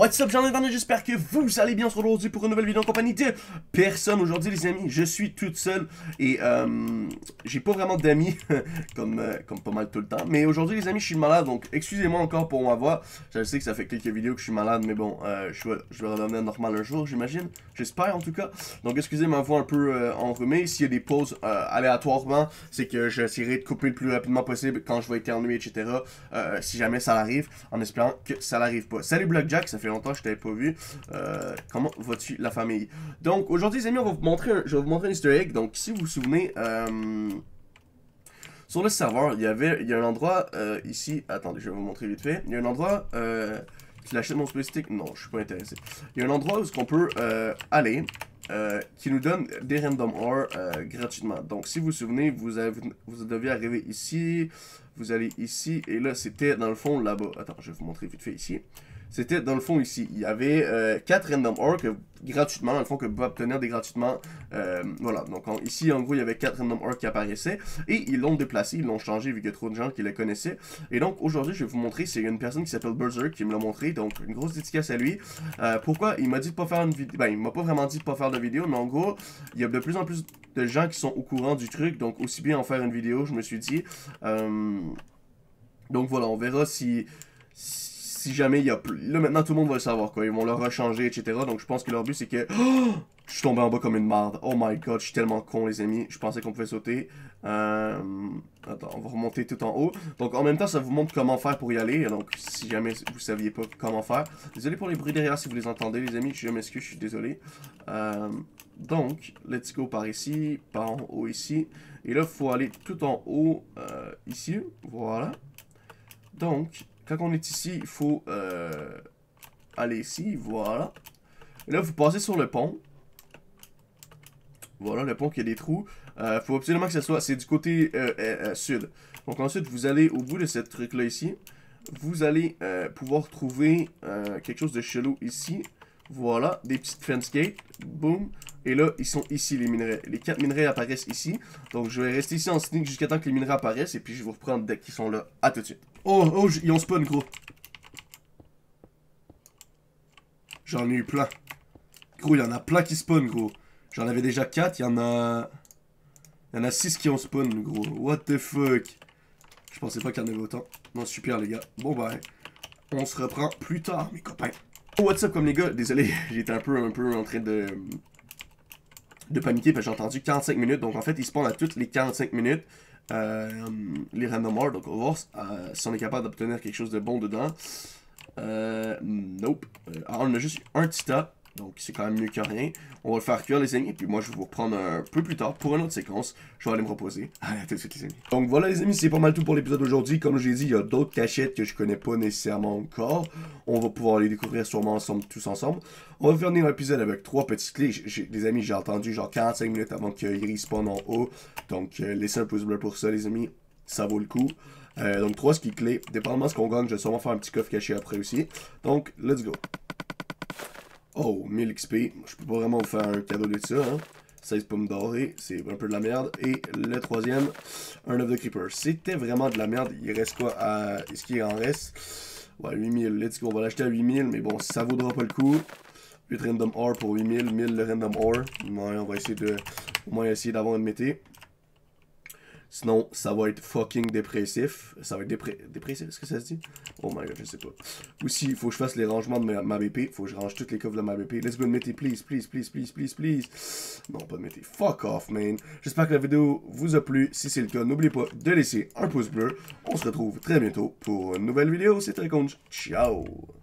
What's up, j'en ai, j'espère que vous allez bien aujourd'hui pour une nouvelle vidéo en compagnie de personne. Aujourd'hui les amis, je suis toute seule et j'ai pas vraiment d'amis comme pas mal tout le temps. Mais aujourd'hui les amis, je suis malade, donc excusez-moi encore pour ma voix. Je sais que ça fait quelques vidéos que je suis malade, mais bon, je vais redevenir normal un jour, j'imagine. J'espère en tout cas. Donc excusez ma voix un peu enrhumée. S'il y a des pauses aléatoirement, c'est que j'essaierai de couper le plus rapidement possible quand je vais éternuer, etc. Si jamais ça arrive, en espérant que ça n'arrive pas. Salut Blockjack, ça fait longtemps que je t'avais pas vu. Comment vas-tu la famille? Donc aujourd'hui les amis, je vais vous montrer un easter egg. Donc si vous vous souvenez, sur le serveur, il y a un endroit ici. Attendez, je vais vous montrer vite fait. Il y a un endroit qui achète mon space stick. Non, je suis pas intéressé. Il y a un endroit où on peut aller. Qui nous donne des random ore gratuitement. Donc si vous vous souvenez, vous deviez arriver ici, vous allez ici, et là c'était dans le fond là-bas. Attends, je vais vous montrer vite fait ici. C'était dans le fond ici. Il y avait 4 random ore gratuitement, dans le fond, que vous pouvez obtenir des gratuitement. Voilà, donc ici en gros il y avait 4 random ore qui apparaissaient, et ils l'ont déplacé, ils l'ont changé vu qu'il y a trop de gens qui le connaissaient. Et donc aujourd'hui je vais vous montrer, c'est une personne qui s'appelle Berserk qui me l'a montré, donc une grosse dédicace à lui. Pourquoi? Il m'a dit de pas faire une vidéo, ben il m'a pas vraiment dit de pas faire de vidéo, mais en gros, il y a de plus en plus de gens qui sont au courant du truc, donc aussi bien en faire une vidéo, je me suis dit. Donc voilà, on verra si jamais il y a plus. Là maintenant tout le monde va le savoir quoi, ils vont le rechanger, etc. Donc je pense que leur but c'est que. Oh, je suis tombé en bas comme une marde. Oh my god, je suis tellement con les amis. Je pensais qu'on pouvait sauter. Attends, on va remonter tout en haut. Donc en même temps ça vous montre comment faire pour y aller. Donc si jamais vous saviez pas comment faire. Désolé pour les bruits derrière si vous les entendez les amis. Je m'excuse, je suis désolé. Donc, let's go par ici, par en haut ici. Et là il faut aller tout en haut ici. Voilà. Donc, quand on est ici, il faut aller ici, voilà. Et là, vous passez sur le pont. Voilà, le pont qui a des trous. Faut absolument que ça soit, c'est du côté sud. Donc ensuite, vous allez au bout de cette truc-là ici. Vous allez pouvoir trouver quelque chose de chelou ici. Voilà, des petites fence gates. Boom. Et là, ils sont ici, les minerais. Les 4 minerais apparaissent ici. Donc, je vais rester ici en sneak jusqu'à temps que les minerais apparaissent. Et puis, je vais vous reprendre dès qu'ils sont là. À tout de suite. Oh, ils ont spawn, gros. J'en ai eu plein. Gros, il y en a plein qui spawn, gros. J'en avais déjà 4. Il y en a 6 qui ont spawn, gros. What the fuck. Je pensais pas qu'il y en avait autant. Non, super, les gars. Bon, bah, on se reprend plus tard, mes copains. Oh, what's up, comme les gars. Désolé, j'étais un peu en train de paniquer parce que j'ai entendu 45 minutes. Donc, en fait, ils spawnent à toutes les 45 minutes. Les random ore. Donc, on va voir si on est capable d'obtenir quelque chose de bon dedans. Nope. Alors, on a juste un petit tas. Donc, c'est quand même mieux que rien. On va le faire cuire, les amis. Puis moi, je vais vous reprendre un peu plus tard pour une autre séquence. Je vais aller me reposer. Allez, à tout de suite, les amis. Donc, voilà, les amis. C'est pas mal tout pour l'épisode d'aujourd'hui. Comme je l'ai dit, il y a d'autres cachettes que je connais pas nécessairement encore. On va pouvoir les découvrir sûrement ensemble, tous ensemble. On va finir l'épisode avec 3 petites clés. Les amis, j'ai attendu genre 45 minutes avant qu'ils respawnent en haut. Donc, laissez un pouce bleu pour ça, les amis. Ça vaut le coup. Donc 3 skis clés. Dépendamment de ce qu'on gagne, je vais sûrement faire un petit coffre caché après aussi. Donc, let's go. Oh, 1000 XP. Je peux pas vraiment vous faire un cadeau de ça. Hein. 16 pommes dorées, c'est un peu de la merde. Et le troisième, un œuf de creeper. C'était vraiment de la merde. Il reste quoi à... Est-ce qu'il en reste? Ouais, 8000. Let's go. On va l'acheter à 8000. Mais bon, ça vaudra pas le coup. 8 random ore pour 8000. 1000 de random ore. Ouais, on va essayer de... Au moins essayer d'avoir une mété. Sinon, ça va être fucking dépressif. Ça va être dépressif, est-ce que ça se dit? Oh my god, je sais pas. Aussi, il faut que je fasse les rangements de ma BP. Il faut que je range toutes les coffres de ma BP. Let's go, mettez, please, please, please, please, please, please. Non, pas de mettez. Fuck off, man. J'espère que la vidéo vous a plu. Si c'est le cas, n'oubliez pas de laisser un pouce bleu. On se retrouve très bientôt pour une nouvelle vidéo. C'était Conch. Ciao!